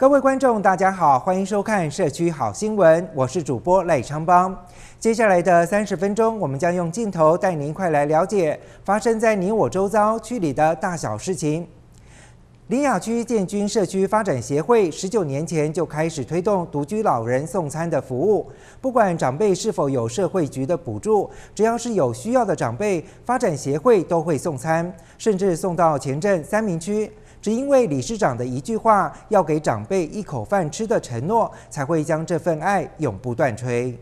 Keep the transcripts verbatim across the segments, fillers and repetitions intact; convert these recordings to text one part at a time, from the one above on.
各位观众，大家好，欢迎收看社区好新闻，我是主播赖昌邦。接下来的三十分钟，我们将用镜头带您快来了解发生在你我周遭区里的大小事情。苓雅区建军社区发展协会十九年前就开始推动独居老人送餐的服务，不管长辈是否有社会局的补助，只要是有需要的长辈，发展协会都会送餐，甚至送到前镇三民区。只因为理事长的一句话，要给长辈一口饭吃的承诺，才会将这份爱永不断吹。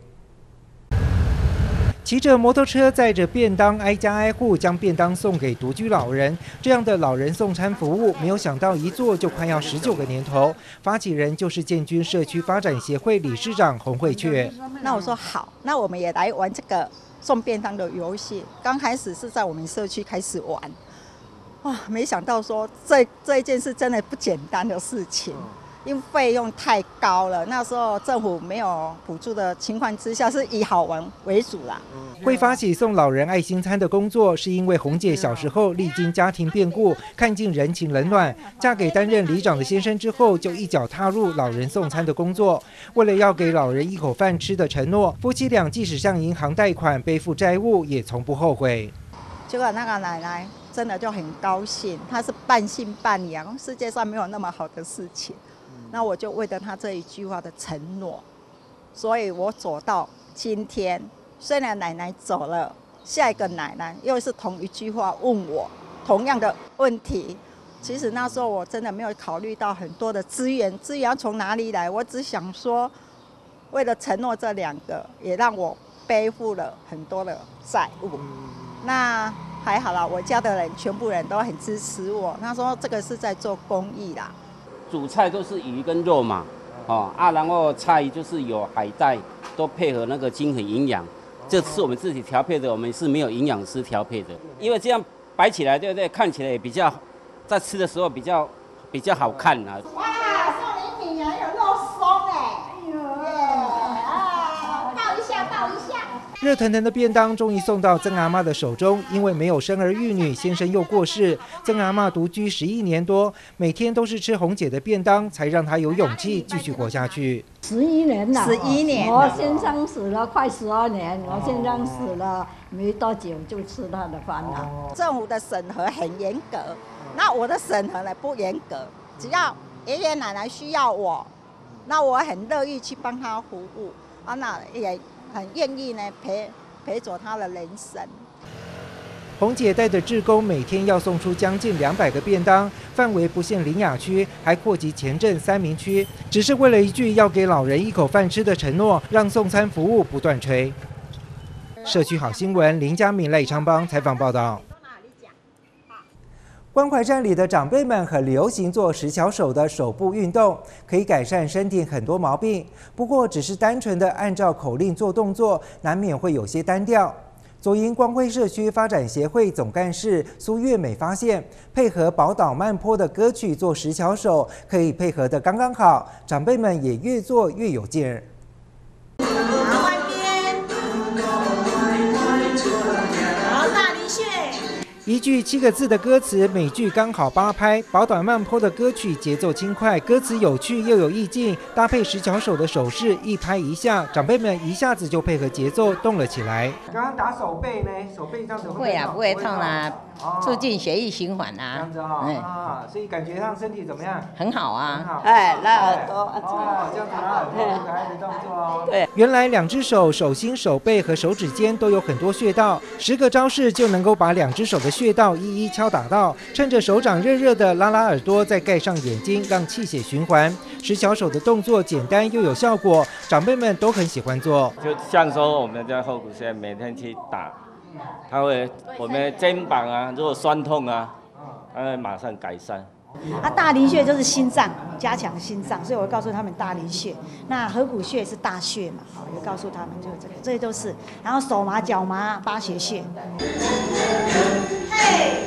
骑着摩托车载着便当，挨家挨户将便当送给独居老人，这样的老人送餐服务，没有想到一做就快要十九个年头。发起人就是建军社区发展协会理事长洪慧雀。 那我说好，那我们也来玩这个送便当的游戏。刚开始是在我们社区开始玩。哇，没想到说这这一件事真的不简单的事情，因为费用太高了。那时候政府没有补助的情况之下，是以好玩为主啦。 会发起送老人爱心餐的工作，是因为洪姐小时候历经家庭变故，看尽人情冷暖，嫁给担任里长的先生之后，就一脚踏入老人送餐的工作。为了要给老人一口饭吃的承诺，夫妻俩即使向银行贷款背负债务，也从不后悔。 结果那个奶奶真的就很高兴，她是半信半疑，世界上没有那么好的事情。那我就为了她这一句话的承诺，所以我走到今天。虽然奶奶走了，下一个奶奶又是同一句话问我同样的问题。其实那时候我真的没有考虑到很多的资源，资源要从哪里来？我只想说，为了承诺这两个，也让我背负了很多的债务。那还好啦，我家的人全部人都很支持我。他说这个是在做公益啦。 主菜都是鱼跟肉嘛，哦啊，然后菜就是有海带，都配合那个均衡营养。这是我们自己调配的，我们是没有营养师调配的，因为这样摆起来，对不对？看起来也比较，在吃的时候比较比较好看啊。 哇，送礼品还有肉松哎！哎呦，啊，抱一下，抱一下。 热腾腾的便当终于送到曾阿嬷的手中，因为没有生儿育女，先生又过世，曾阿嬷独居十一年多，每天都是吃红姐的便当，才让她有勇气继续活下去。 十一年了， 十一年了， 我先生死了快十二年，我先生死了没多久就吃他的饭了。 政府的审核很严格，那我的审核呢不严格，只要爷爷奶奶需要我，那我很乐意去帮他服务啊，那也很愿意呢陪陪着他的人生。 洪姐带着志工，每天要送出将近两百个便当，范围不限苓雅区，还扩及前镇三民区，只是为了一句要给老人一口饭吃的承诺，让送餐服务不断吹。社区好新闻林佳敏、赖昌邦采访报道。关怀站里的长辈们很流行做十巧手的手部运动，可以改善身体很多毛病。不过，只是单纯的按照口令做动作，难免会有些单调。左营光辉社区发展协会总干事苏月美发现，配合宝岛慢坡的歌曲做十巧手，可以配合得刚刚好，长辈们也越做越有劲儿。一句七个字的歌词，每句刚好八拍。宝岛慢坡的歌曲节奏轻快，歌词有趣又有意境，搭配十巧手的手势，一拍一下，长辈们一下子就配合节奏动了起来。刚刚打手背呢，手背这样子会不会会啊，不会痛啦，促进血液循环啊。这样子啊，啊，所以感觉上身体怎么样？ 很好啊。 很好。 哎，拉耳朵。 哦，这样子拉耳朵，可爱的动作哦。 对。 原来两只手、手心、手背和手指间都有很多穴道，十个招式就能够把两只手的穴道一一敲打到，趁着手掌热热的拉拉耳朵，再盖上眼睛，让气血循环。十巧手的动作简单又有效果，长辈们都很喜欢做。 就像说我们在后骨穴每天去打，它会我们肩膀啊，如果酸痛啊，它会马上改善。 啊，大陵穴就是心脏，加强心脏，所以我会告诉他们大陵穴。那合谷穴是大穴嘛，好，也告诉他们就是这个，这些都是。然后手麻、脚麻、八穴穴。嘿。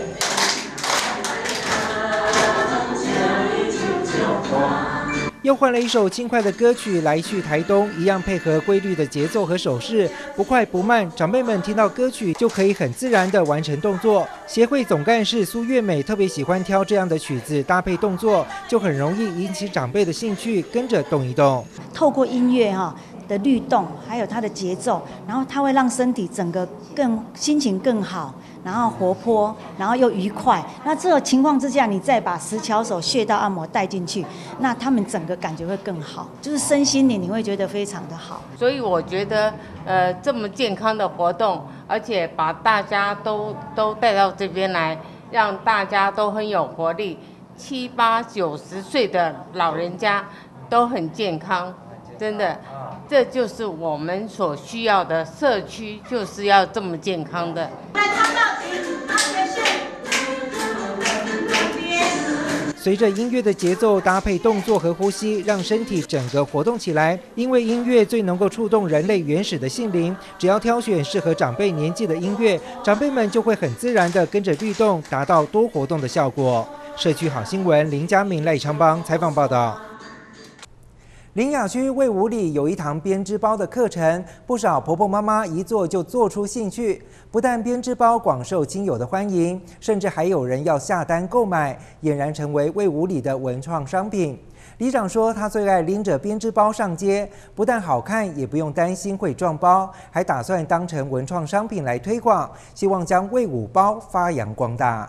又换了一首轻快的歌曲《来去台东》，一样配合规律的节奏和手势，不快不慢，长辈们听到歌曲就可以很自然地完成动作。协会总干事苏月美特别喜欢挑这样的曲子搭配动作，就很容易引起长辈的兴趣，跟着动一动。 透过音乐哈。的律动，还有它的节奏，然后它会让身体整个更心情更好，然后活泼，然后又愉快。那这种情况之下，你再把十巧手穴道按摩带进去，那他们整个感觉会更好，就是身心灵你会觉得非常的好。 所以我觉得，呃，这么健康的活动，而且把大家都都带到这边来，让大家都很有活力，七八九十岁的老人家都很健康。真的，这就是我们所需要的社区，就是要这么健康的。 随着音乐的节奏搭配动作和呼吸，让身体整个活动起来。因为音乐最能够触动人类原始的心灵，只要挑选适合长辈年纪的音乐，长辈们就会很自然地跟着律动，达到多活动的效果。社区好新闻林佳明、赖昌邦采访报道。苓雅区卫武里有一堂编织包的课程，不少婆婆妈妈一做就做出兴趣。不但编织包广受亲友的欢迎，甚至还有人要下单购买，俨然成为卫武里的文创商品。里长说，他最爱拎着编织包上街，不但好看，也不用担心会撞包，还打算当成文创商品来推广，希望将卫武包发扬光大。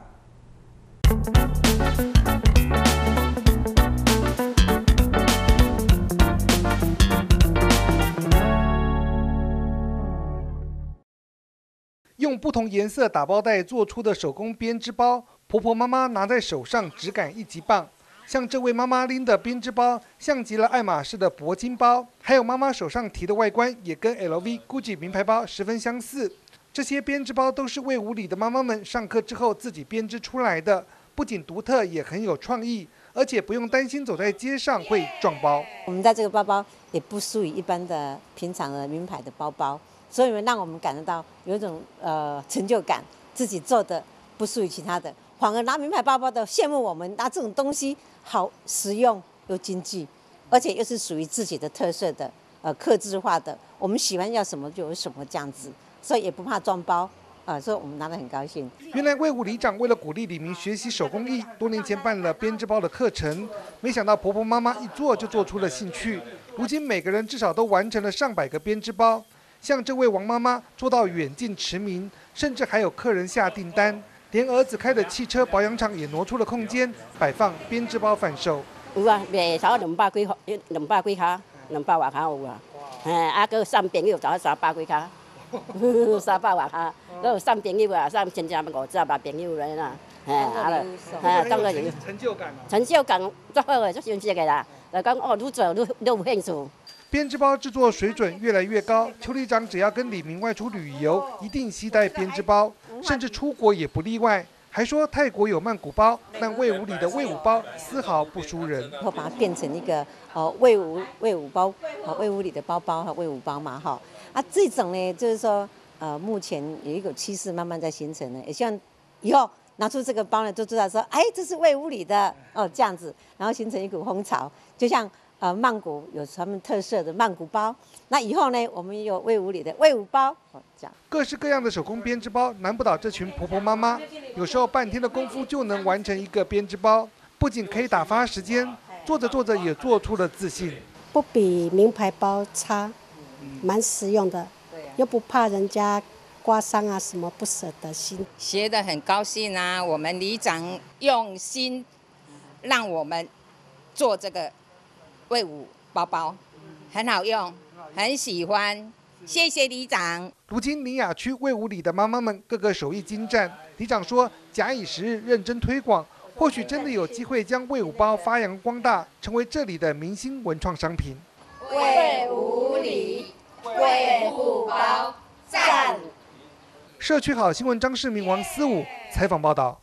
用不同颜色打包袋做出的手工编织包，婆婆妈妈拿在手上质感一级棒。像这位妈妈拎的编织包，像极了爱马仕的铂金包，还有妈妈手上提的外观也跟 L V、Gucci 名牌包十分相似。这些编织包都是卫武里的妈妈们上课之后自己编织出来的，不仅独特，也很有创意，而且不用担心走在街上会撞包。 我们在这个包包也不输于一般的平常的名牌的包包。所以让我们感觉到有一种呃成就感，自己做的不输于其他的，反而拿名牌包包的羡慕我们拿这种东西好实用又经济，而且又是属于自己的特色的，呃客制化的，我们喜欢要什么就有什么这样子，所以也不怕撞包啊、呃，所以我们拿得很高兴。 原来卫武里长为了鼓励里民学习手工艺，多年前办了编织包的课程，没想到婆婆妈妈一做就做出了兴趣，如今每个人至少都完成了上百个编织包。像这位王妈妈做到远近驰名，甚至还有客人下订单，连儿子开的汽车保养厂也挪出了空间，摆放编织包贩售。 有啊，卖差两百几，两百几卡，两百外卡有啊。嘿，啊，佮送朋友差三百几卡，三百外卡，佮有送朋友啊，送亲戚五十吧朋友来啦。嘿，啊了，嘿，当然有成就感。 成就感最好个，最新鲜个啦。就讲哦，愈做愈愈有兴趣。 编织包制作水准越来越高，邱里长只要跟里民外出旅游，一定携带编织包，甚至出国也不例外。还说泰国有曼谷包，但卫武里的卫武包丝毫不输人。 然后把它变成一个呃卫武卫武包，呃卫武里的包包和卫武包嘛哈。啊，这种呢就是说呃目前有一个趋势慢慢在形成呢，也希望以后拿出这个包呢，就知道说，哎，这是卫武里的哦这样子，然后形成一股风潮，就像。呃，曼谷有他们特色的曼谷包，那以后呢，我们也有卫武里的卫武包，哦，这样。 各式各样的手工编织包难不倒这群婆婆妈妈，有时候半天的功夫就能完成一个编织包，不仅可以打发时间，做着做着也做出了自信。 不比名牌包差，蛮实用的，又不怕人家刮伤啊什么不舍得心。 学得很高兴啊，我们里长用心让我们做这个。卫武包包很好用，很喜欢，谢谢里长。 如今苓雅区卫武里的妈妈们个个手艺精湛，里长说假以时日认真推广，或许真的有机会将卫武包发扬光大，成为这里的明星文创商品。 卫武里卫武包赞。 社区好新闻张世明、王思武采访报道。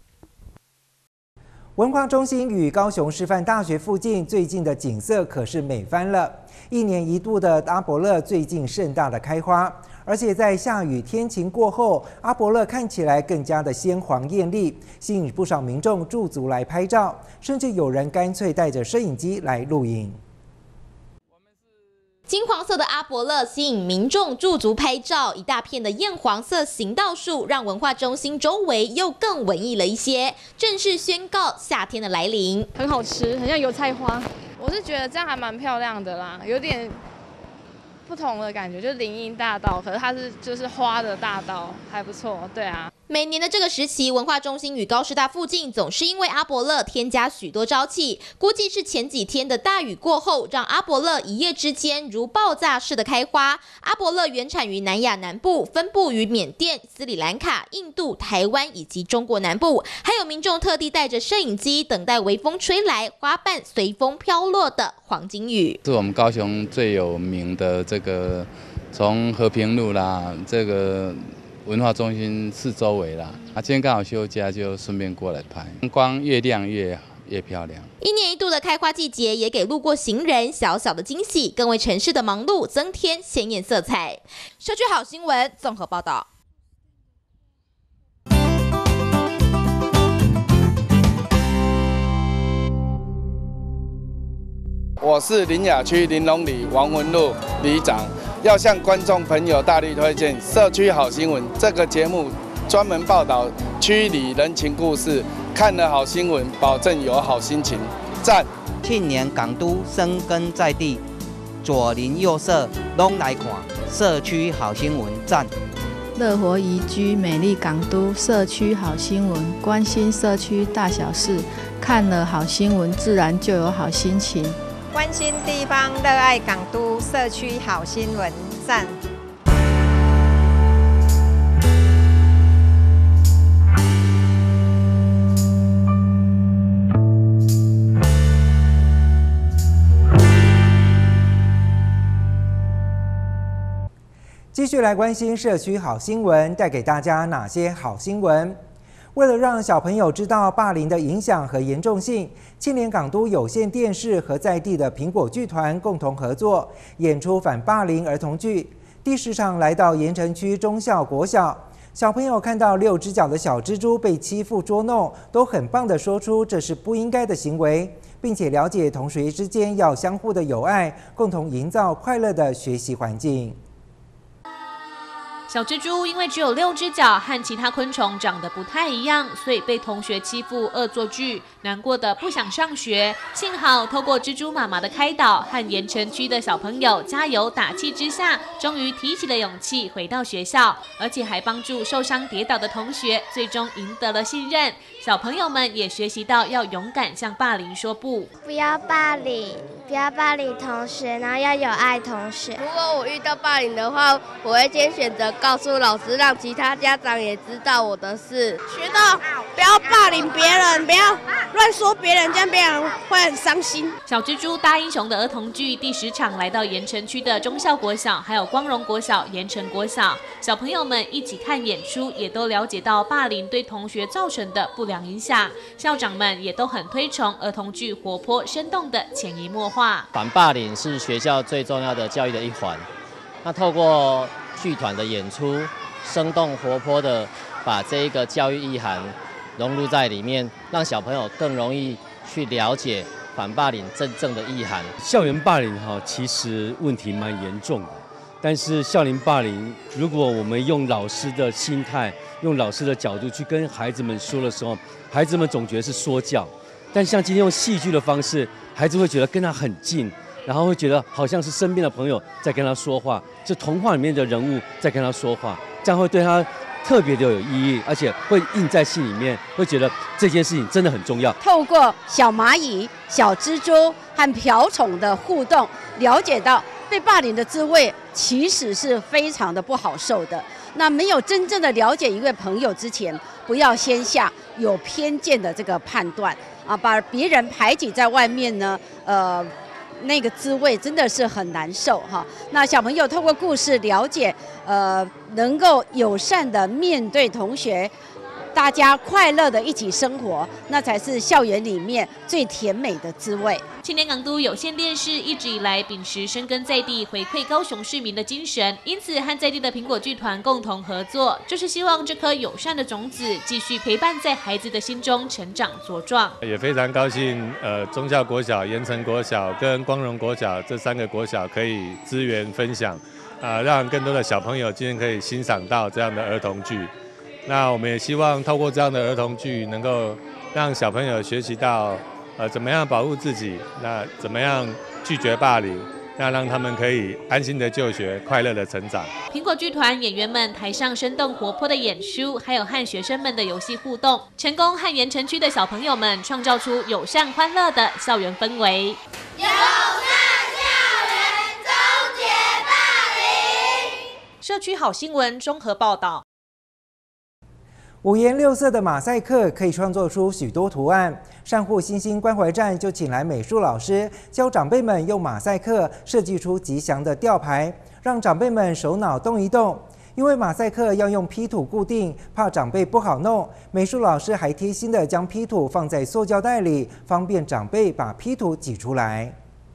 文化中心与高雄师范大学附近最近的景色可是美翻了。一年一度的阿勃勒最近盛大的开花， 而且在下雨天晴过后，阿伯乐看起来更加的鲜黄艳丽，吸引不少民众驻足来拍照，甚至有人干脆带着摄影机来录影。 金黄色的阿伯乐吸引民众驻足拍照，一大片的艳黄色行道树让文化中心周围又更文艺了一些，正式宣告夏天的来临。 很好吃，很像油菜花。我是觉得这样还蛮漂亮的啦，有点不同的感觉，就是林荫大道，可是它是就是花的大道，还不错。对啊。 每年的这个时期，文化中心与高师大附近总是因为阿伯乐添加许多朝气，估计是前几天的大雨过后，让阿伯乐一夜之间如爆炸式的开花。阿伯乐原产于南亚南部，分布于缅甸、斯里兰卡、印度、台湾以及中国南部，还有民众特地带着摄影机，等待微风吹来，花瓣随风飘落的黄金雨。 是我们高雄最有名的这个，从和平路啦，这个。文化中心四周围啦，啊，今天刚好休假，就顺便过来拍。光越亮越越漂亮。 一年一度的开花季节，也给路过行人小小的惊喜，更为城市的忙碌增添鲜艳色彩。社区好新闻综合报道。 我是林雅区林龙里王文路里长。要向观众朋友大力推荐《社区好新闻》这个节目，专门报道区里人情故事，看了好新闻，保证有好心情。赞！ 庆年港都深耕在地，左邻右舍拢来看，社区好新闻赞。 乐活宜居美丽港都社区好新闻，关心社区大小事，看了好新闻，自然就有好心情。 关心地方，热爱港都，社区好新闻赞。 继续来关心社区好新闻，带给大家哪些好新闻？为了让小朋友知道霸凌的影响和严重性，庆联港都有线电视和在地的苹果剧团共同合作，演出反霸凌儿童剧。第十场来到盐埕区忠孝国小，小朋友看到六只脚的小蜘蛛被欺负捉弄，都很棒地说出这是不应该的行为，并且了解同学之间要相互的友爱，共同营造快乐的学习环境。 小蜘蛛因为只有六只脚，和其他昆虫长得不太一样，所以被同学欺负恶作剧，难过的不想上学。幸好透过蜘蛛妈妈的开导和盐埕区的小朋友加油打气之下，终于提起了勇气回到学校，而且还帮助受伤跌倒的同学，最终赢得了信任。小朋友们也学习到要勇敢向霸凌说不， 不要霸凌，不要霸凌同学，然后要有爱同学。 如果我遇到霸凌的话，我会先选择告诉老师，让其他家长也知道我的事。 学到不要霸凌别人，不要乱说别人，这样别人会很伤心。 小蜘蛛大英雄的儿童剧第十场来到盐埕区的忠孝国小，还有光荣国小、盐埕国小，小朋友们一起看演出，也都了解到霸凌对同学造成的不良影响。校长们也都很推崇儿童剧活泼生动的潜移默化。 反霸凌是学校最重要的教育的一环。那透过剧团的演出，生动活泼的把这一个教育意涵融入在里面，让小朋友更容易去了解反霸凌真正的意涵。 校园霸凌哈，其实问题蛮严重的，但是校园霸凌，如果我们用老师的心态，用老师的角度去跟孩子们说的时候，孩子们总觉得是说教，但像今天用戏剧的方式，孩子会觉得跟他很近。然后会觉得好像是身边的朋友在跟他说话，是童话里面的人物在跟他说话，这样会对他特别的有意义，而且会印在心里面，会觉得这件事情真的很重要。 透过小蚂蚁、小蜘蛛和瓢虫的互动，了解到被霸凌的滋味其实是非常的不好受的。那没有真正的了解一位朋友之前，不要先下有偏见的这个判断啊，把别人排挤在外面呢，呃。那个滋味真的是很难受哈。那小朋友透过故事了解，呃，能够友善的面对同学， 大家快乐的一起生活，那才是校园里面最甜美的滋味。 青年港都有线电视一直以来秉持深耕在地、回馈高雄市民的精神，因此和在地的苹果剧团共同合作，就是希望这颗友善的种子继续陪伴在孩子的心中成长茁壮。 也非常高兴，呃，忠孝国小、盐城国小跟光荣国小这三个国小可以资源分享，啊、呃，让更多的小朋友今天可以欣赏到这样的儿童剧。那我们也希望透过这样的儿童剧，能够让小朋友学习到。呃，怎么样保护自己？那怎么样拒绝霸凌？那让他们可以安心的就学，快乐的成长。 苹果剧团演员们台上生动活泼的演出，还有和学生们的游戏互动，成功和盐城区的小朋友们创造出友善欢乐的校园氛围。 友善校园，终结霸凌。 社区好新闻综合报道。 五颜六色的马赛克可以创作出许多图案。善护新兴关怀站就请来美术老师教长辈们用马赛克设计出吉祥的吊牌，让长辈们手脑动一动。因为马赛克要用 P 图固定，怕长辈不好弄，美术老师还贴心的将 P 图放在塑胶袋里，方便长辈把 P 图挤出来。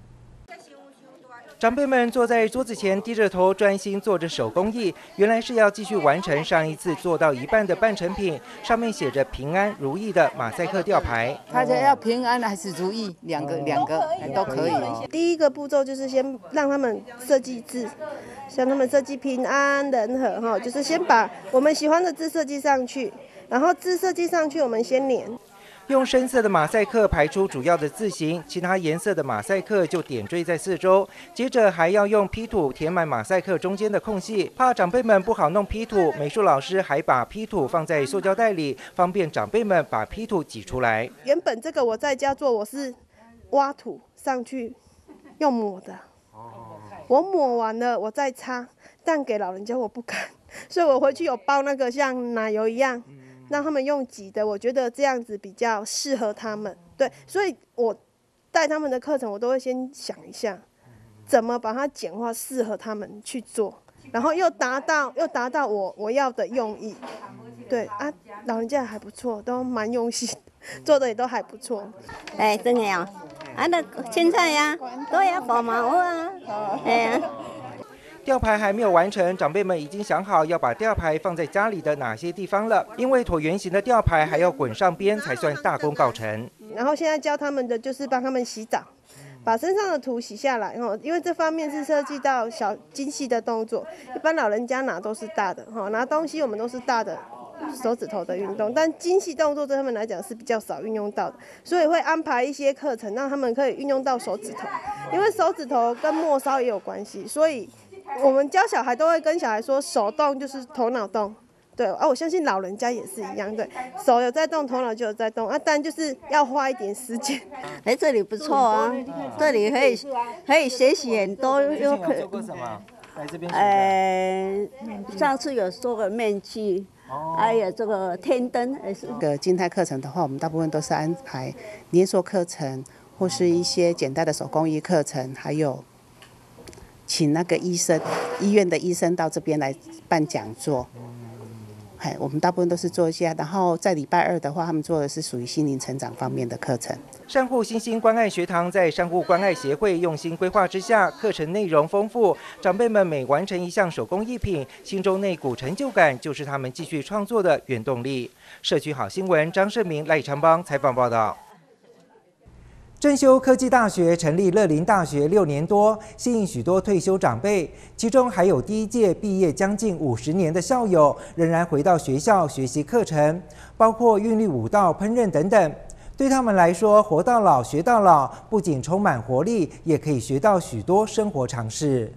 长辈们坐在桌子前，低着头专心做着手工艺，原来是要继续完成上一次做到一半的半成品，上面写着平安如意的马赛克吊牌。 他就要平安还是如意，两个两个都可以。 第一个步骤就是先让他们设计字，像他们设计平安人和哈，就是先把我们喜欢的字设计上去，然后字设计上去，我们先粘。用深色的马赛克排出主要的字形，其他颜色的马赛克就点缀在四周。接着还要用 P 图填满马赛克中间的空隙，怕长辈们不好弄 P 图，美术老师还把 P 图放在塑胶袋里，方便长辈们把 P 图挤出来。原本这个我在家做，我是挖土上去用抹的，我抹完了我再擦，但给老人家我不敢，所以我回去有包那个像奶油一样。让他们用挤的，我觉得这样子比较适合他们。对，所以我带他们的课程，我都会先想一下，怎么把它简化，适合他们去做，然后又达到又达到我我要的用意。对啊，老人家还不错，都蛮用心，做的也都还不错。 哎，真的呀，啊那青菜呀，都要包毛啊，哎呀。 吊牌还没有完成，长辈们已经想好要把吊牌放在家里的哪些地方了。因为椭圆形的吊牌还要滚上边才算大功告成。然后现在教他们的就是帮他们洗澡，把身上的土洗下来哈，因为这方面是涉及到小精细的动作，一般老人家拿都是大的哈，拿东西我们都是大的手指头的运动，但精细动作对他们来讲是比较少运用到的，所以会安排一些课程让他们可以运用到手指头，因为手指头跟末梢也有关系，所以。我们教小孩都会跟小孩说，手动就是头脑动，对啊，我相信老人家也是一样，对，手有在动，头脑就有在动啊，但就是要花一点时间。 哎，这里不错啊，这里可以可以学习很多，又可以。做什么？来这边学。呃，上次有做过面具，还有这个天灯，也是。 这个静态课程的话，我们大部分都是安排捏塑课程，或是一些简单的手工艺课程，还有。请那个医生，医院的医生到这边来办讲座。哎，我们大部分都是做一些，然后在礼拜二的话，他们做的是属于心灵成长方面的课程。善护新兴关爱学堂在善护关爱协会用心规划之下，课程内容丰富，长辈们每完成一项手工艺品，心中那股成就感就是他们继续创作的原动力。社区好新闻张胜明、赖长邦采访报道。正修科技大学成立乐龄大学六年多，吸引许多退休长辈，其中还有第一届毕业将近五十年的校友，仍然回到学校学习课程，包括韵律舞蹈、烹饪等等。对他们来说，活到老学到老，不仅充满活力，也可以学到许多生活常识。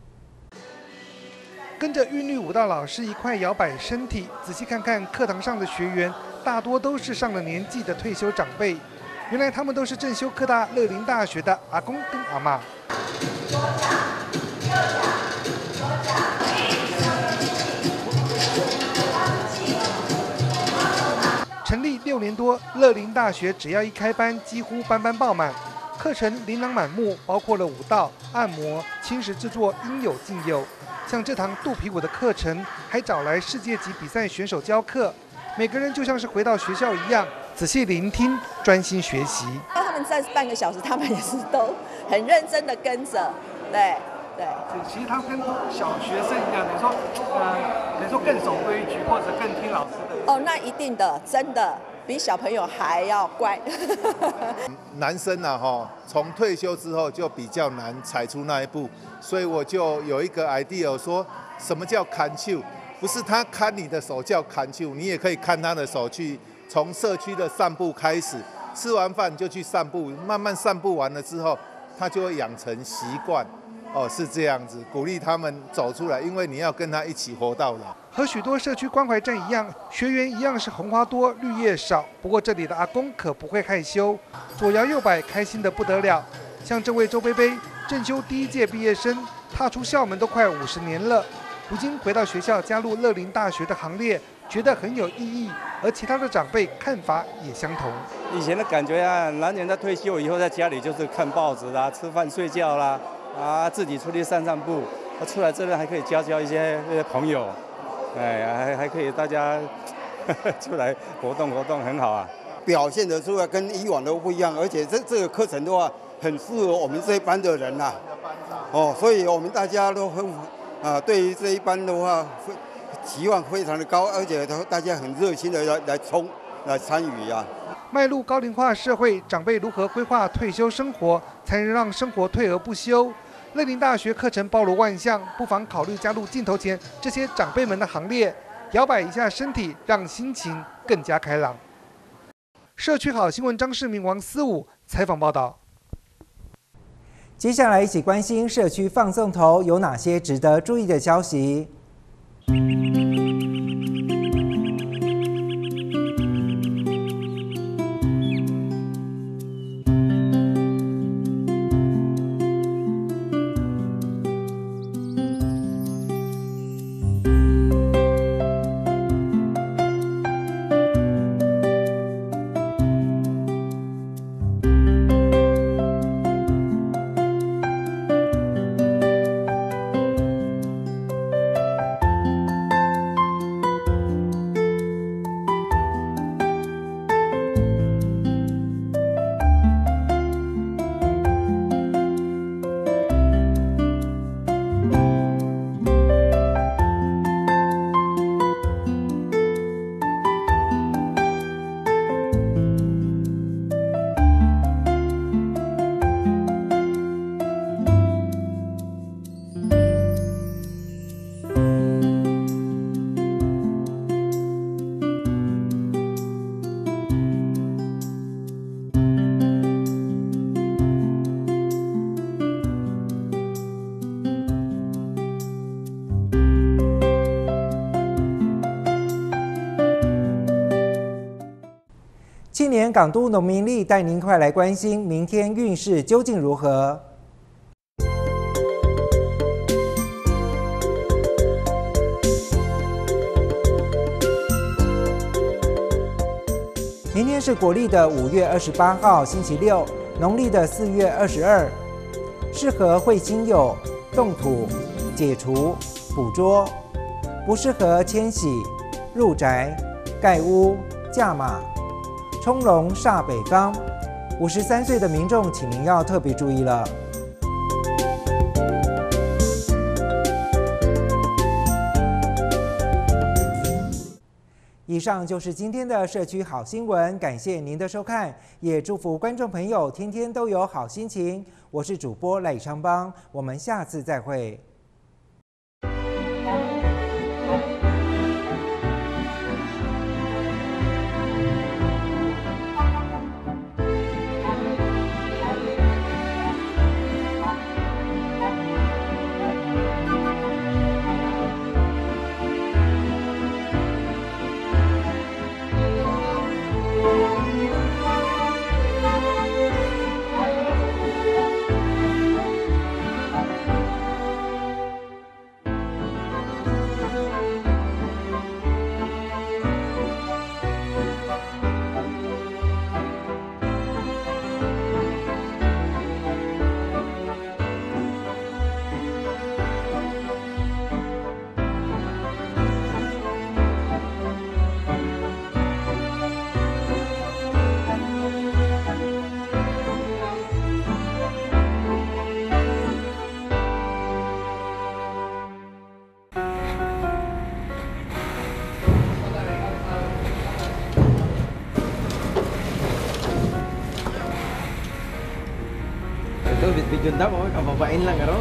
跟着韵律舞蹈老师一块摇摆身体，仔细看看课堂上的学员，大多都是上了年纪的退休长辈。原来他们都是正修科大乐龄大学的阿公跟阿嬷。成立六年多，乐龄大学只要一开班，几乎班班爆满，课程琳琅满目，包括了舞蹈、按摩、轻食制作，应有尽有。像这堂肚皮舞的课程，还找来世界级比赛选手教课。 每个人就像是回到学校一样，仔细聆听，专心学习。 他们站半个小时，他们也是都很认真的跟着，对对。 其实他跟小学生一样，等于说，呃，等于说更守规矩，或者更听老师的。 哦，那一定的，真的比小朋友还要乖。 男生啊，哈，从退休之后就比较难踩出那一步，所以我就有一个 idea 说，什么叫看手？不是他看你的手叫看手，你也可以看他的手去从社区的散步开始，吃完饭就去散步，慢慢散步完了之后，他就会养成习惯。哦，是这样子，鼓励他们走出来，因为你要跟他一起活到老。 和许多社区关怀站一样，学员一样是红花多、绿叶少。不过这里的阿公可不会害羞，左摇右摆，开心得不得了。像这位周贝贝，正修第一届毕业生，踏出校门都快五十年了，如今回到学校加入乐龄大学的行列，觉得很有意义。而其他的长辈看法也相同。 以前的感觉啊，男人在退休以后在家里就是看报纸啦、吃饭睡觉啦。啊，自己出去散散步，他出来这边还可以交交一些一些朋友，哎，还还可以大家呵呵出来活动活动，很好啊。 表现得出来跟以往都不一样，而且这这个课程的话，很适合我们这一班的人呐、啊。哦，所以我们大家都很啊，对于这一班的话，期望非常的高，而且大家很热心的来来冲来参与呀、啊。 迈入高龄化社会，长辈如何规划退休生活，才能让生活退而不休？乐龄大学课程包罗万象，不妨考虑加入镜头前这些长辈们的行列，摇摆一下身体，让心情更加开朗。社区好新闻张世明、王思武采访报道。 接下来一起关心社区放送头有哪些值得注意的消息。青年港都农民力带您快来关心明天运势究竟如何。明天是国历的五月二十八号，星期六，农历的四月二十二，适合会亲友、动土、解除、捕捉，不适合迁徙、入宅、盖屋、驾马。冲龙煞北方，五十三岁的民众，请您要特别注意了。以上就是今天的社区好新闻，感谢您的收看，也祝福观众朋友天天都有好心情。我是主播赖昌邦，我们下次再会。 dicontak pokoknya bapak-bapakin lah karo.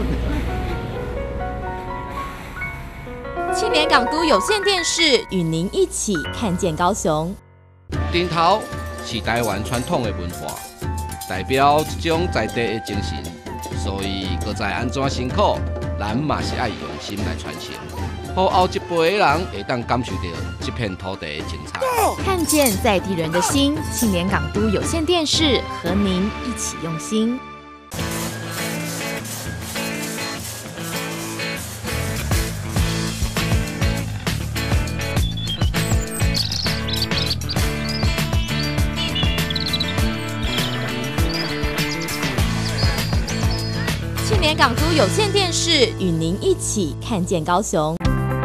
庆联港都有线电视与您一起看见高雄。 顶头是台湾传统的文化，代表一种在地的精神，所以搁在安怎辛苦，咱嘛是爱用心来传承，好后一辈的人会当感受到这片土地的精彩。 看见在地人的心，庆联港都有线电视和您一起用心。庆联港都有线电视与您一起看见高雄。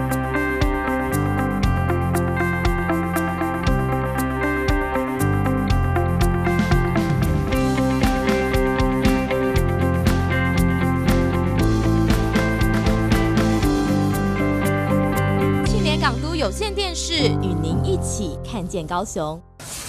庆联港都有线电视与您一起看见高雄。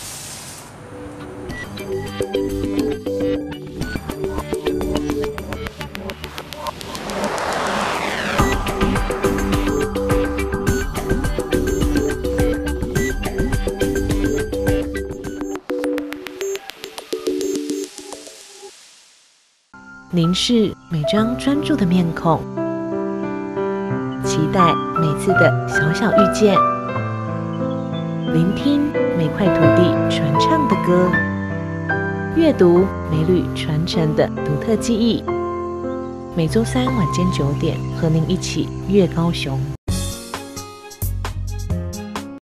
凝视每张专注的面孔，期待每次的小小遇见，聆听每块土地传唱的歌，阅读每缕传承的独特记忆。每周三晚间九点，和您一起阅高雄。